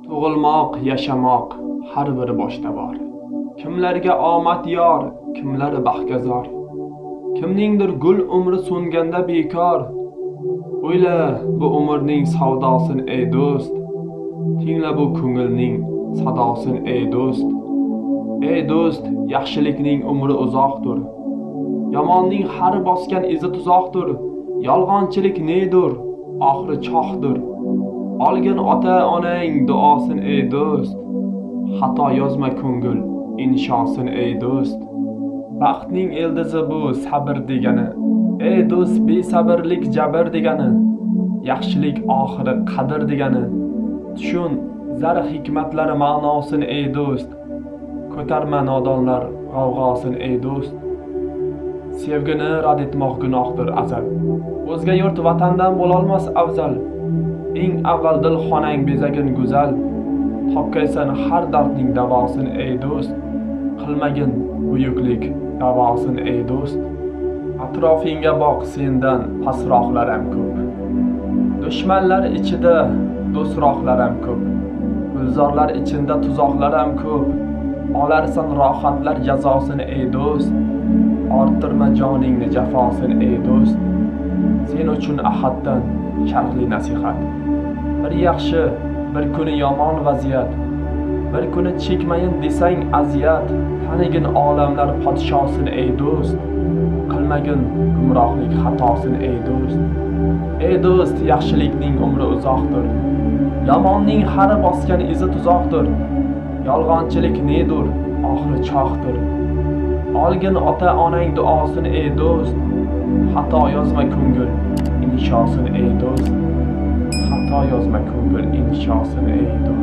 Tug'ilmoq, yashamoq har bir boshda bor. Kimlarga omad yor, kimlari baxtgazor. Kimningdir gul umri so'nganda bekor. O'yla bu umrning savdosin ey do'st. Tingla bu ko'ngilning sadosin ey do'st. Ey do'st, yaxshilikning umri uzoqdir. Yomonning har bosgan izi tuzoqdir. Yolg'onchilik nedir? Oxiri chohdir. Olgin ota-onang duosin ey do'st. Xato yozma ko'ngil inshosin ey do'st. Baxtning ildizi bu sabr degani. Ey do'st, besabrlik jabr degani. Yaxshilik oxiri qadr degani. Tushun zar hikmatlari ma'nosin ey do'st. Ko'tarma nodonlar g'avg'osin ey do'st. Sevgini rad etmoq gunohdir azal. O'zga yurt vatandan bo'lolmas afzal. Eng avval dil xonang bezagin go'zal. Topkaysan har dardning davosin ey do'st. Qilmagin buyuklik davosin ey do'st. Atrofingga boq, sendan pasroqlar ham ko'p. Dushmanlar ichida do'stroqlar ham ko'p. Gulzorlar ichida tuzoqlar ham ko'p. Olarsan rohatlar jazosini ey do'st. Orttirma joningni jafosin ey do'st. Sen uchun ahaddan sharhli nasihat. Bir yaxshi, bir kuni yomon vaziyat. Bir kuni chekmayin desang aziyat. Tanigin olamlar podshosin ey do'st. Qilmagin gumrohlik xatosin ey do'st. Ey do'st, yaxshilikning umri uzoqdir. Yomonning har bosgan izi tuzoqdir. Yolg'onchilik nedir? Oxiri chohdir. Olgin ota-onang duosini ey do'st. Xato yozma ko'ngil inshosin ey do'st. Xato yozma ko'ngil inshosin ey do'st.